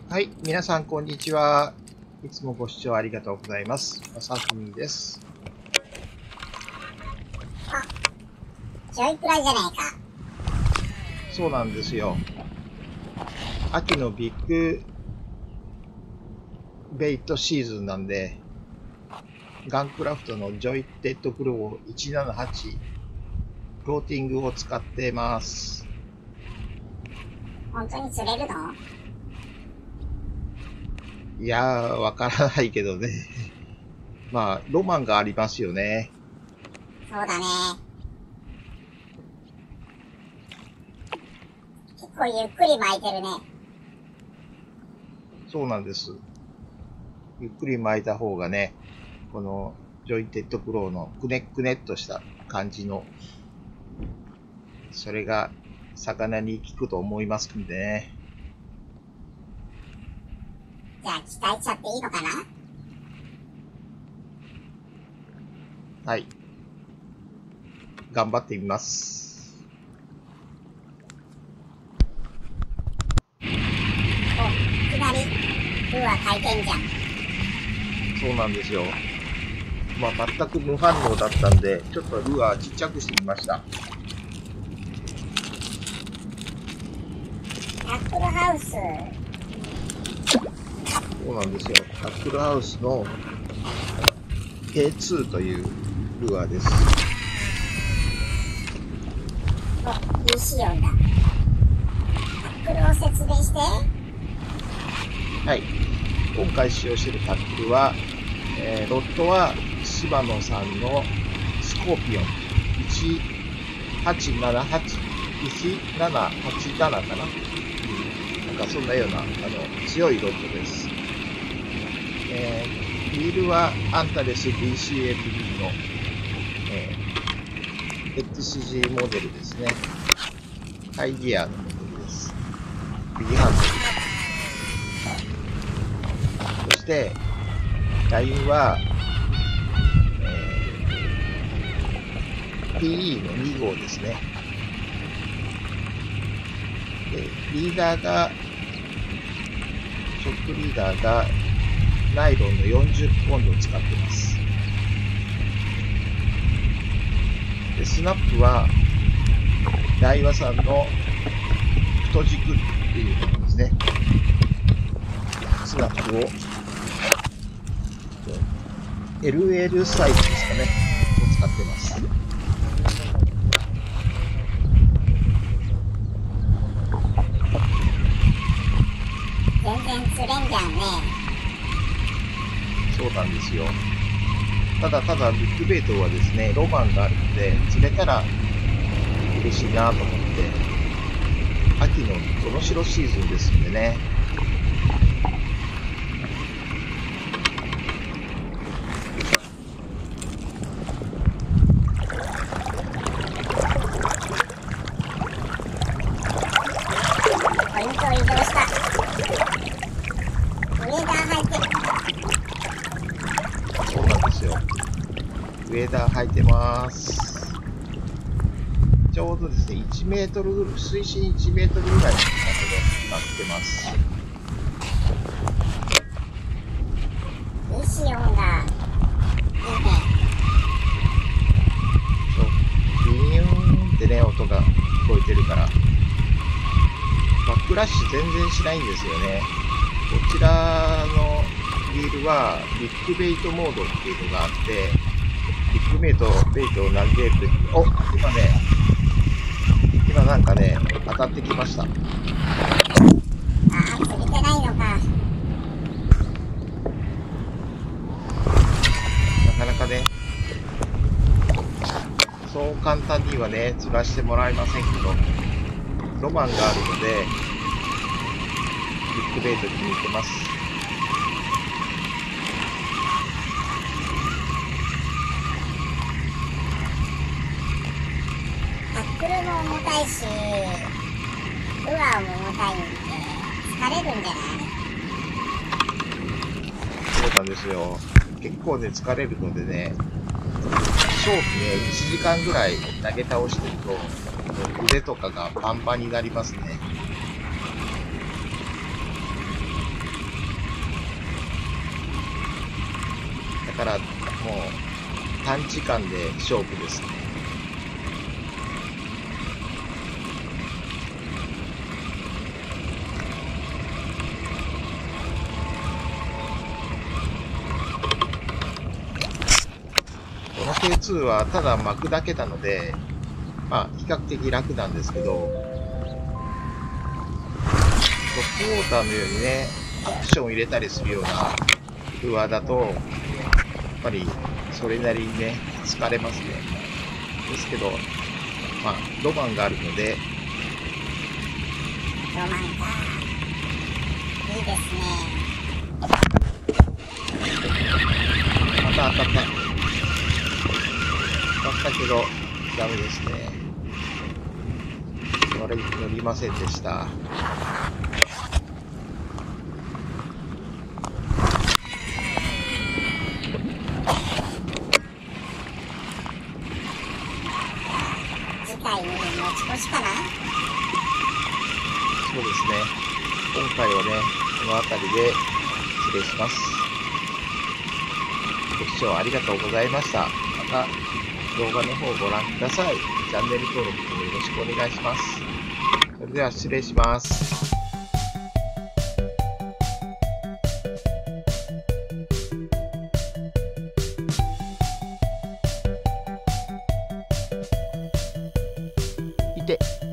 はい、皆さんこんにちは。いつもご視聴ありがとうございます。まさふみです。 あ、ジョイプラじゃないか。 そうなんですよ。秋のビッグベイトシーズンなんで、ガンクラフトのジョイテッドプロ178フローティングを使ってます。 本当に釣れるの？ いやー、わからないけどね。まあ、ロマンがありますよね。 そうだね。結構ゆっくり巻いてるね。 そうなんです。ゆっくり巻いた方がね、このジョイテッドプロのくねっくねっとした感じの、それが魚に効くと思いますんでね。 じゃあ期待しちゃっていいのかな？ はい。頑張ってみます。 お、いきなりルアー回転じゃん。 そうなんですよ。まあ、全く無反応だったんで、ちょっとルアーちっちゃくしてみました。 タックルハウス。 そうなんですよ。タックルハウスの K2 というルアーです。 お、EC 音だ。タックルを説明して。 はい。今回使用しているタックルは、ロッドは柴野さんのスコーピオン1878-1787かな、なんかそんなような強いロッドです。リールはアンタレス DCFB の、XG モデルですね。ハイギアのモデルです。右ハンドル。そして、ラインは、PE の2号ですね。で、リーダーが、ショックリーダーが、ナイロンの40ポンドを使っています。で、スナップは、ダイワさんの太軸っていうものですね。スナップを、LL サイズですかね。を使っています。 全然釣れんじゃんね。 そうなんですよ。ただビッグベイトはですね、ロマンがあるので、釣れたら嬉しいなと思って、秋のトノシロシーズンですんでね。 ポイントを移動した。ウェーダー入ってる。 そうなんですよ。ウェーダー履いてます。ちょうどですね、1メートル、水深1メートルぐらいのところになってます。 EC 音がいいね。 そう、ビーンってね、音が聞こえてるから。バックラッシュ全然しないんですよね。こちらのリールはビッグベイトモードっていうのがあって、ビッグベイトを投げるとき、お、今なんかね、当たってきました。 ああ、釣れてないのか。 なかなかね、そう簡単にはね、釣らせてもらえませんけど、ロマンがあるので、ビッグベイト気に入ってます。 タックルも重たいし、ルアーも重たいんで、疲れるんじゃない？ そうなんですよ。結構ね、疲れるのでね、正気ね、1時間ぐらい投げ倒してると、腕とかがパンパンになりますね。 からもう短時間で勝負ですね。この K2 はただ巻くだけなので、まあ比較的楽なんですけど、トップウォーターのようにね、アクションを入れたりするようなルアーだと、やっぱりそれなりにね、疲れますね。ですけど、まあ、ロマンがあるので、 ロマンか。いいですね。 また当たった。当たったけど、ダメですね。乗りませんでした。 次回に持ち越しかな。 そうですね。今回はね、この辺りで失礼します。ご視聴ありがとうございました。また動画の方をご覧ください。チャンネル登録もよろしくお願いします。それでは失礼します。いて。